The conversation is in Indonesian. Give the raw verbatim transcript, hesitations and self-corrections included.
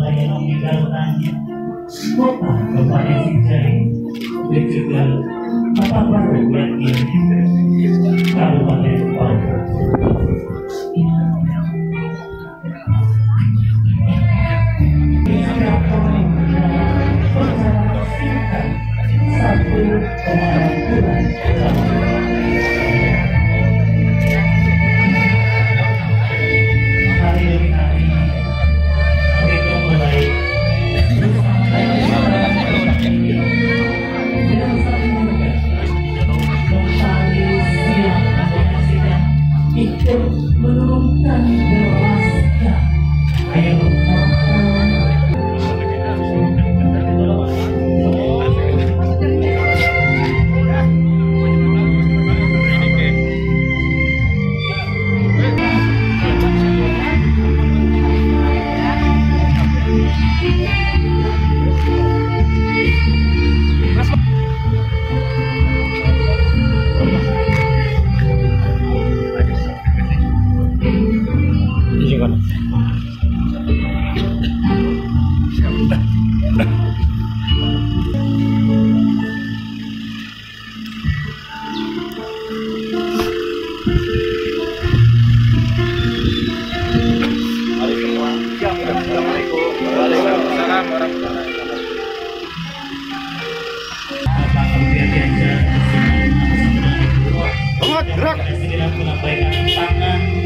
yang meninggalkan kota Kabupaten Sijai dan juga kota baru yang ini Kabupaten Bangka. Satu pengalaman hari demi hari kita mulai ikut menurunkan derasnya air gerak. Segera menyampaikan tangan